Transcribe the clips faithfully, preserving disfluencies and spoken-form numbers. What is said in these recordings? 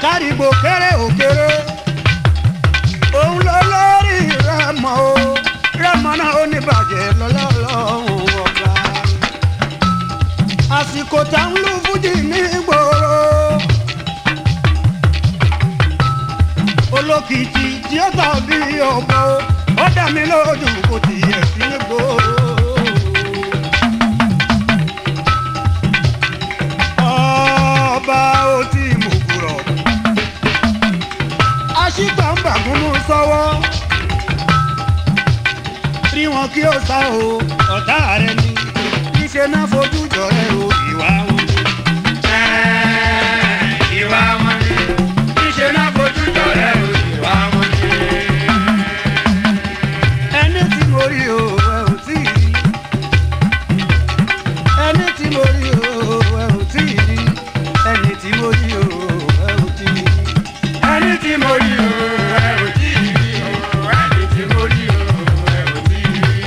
Àkàrìgbò kéré òkèrè òun ló lórí Rẹ́mọ o Rẹ́mọ náà ó ní bàjẹ́ lọ́lọ́lọ́hún ọba àsìkò tá ń lu fújì ní gbòòrò olókìkí tí ó tàbí ọ̀pọ̀ ó dá mi lójú kò tiẹ̀ sí gbòòrò. ọba ó ti mú kúrọ̀ aṣípa ń bàgúnmú sọ́wọ́ rí wọn kí ó sá o ọ̀tá rẹ ni níṣẹ́ náà fojú jọ rẹ o ìwà wọn ni. ìwà wọn ni níṣẹ́ náà fojú jọ rẹ o ìwà wọn ni. ẹni tí mo rí o ẹ ò tí ì rí ẹni tí mo rí o ẹ ò tí ì rí ẹni tí mo rí o ẹ ò tí ì rí ẹni tí mo rí o ẹ ò tí ì rí ẹni tí mo rí o ẹ ò tí ì rí.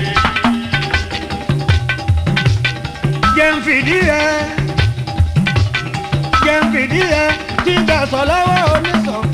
jẹ́ ń fìdí ẹ jẹ́ ń fìdí ẹ kí n gbà sọ lọ́wọ́ oníṣàn.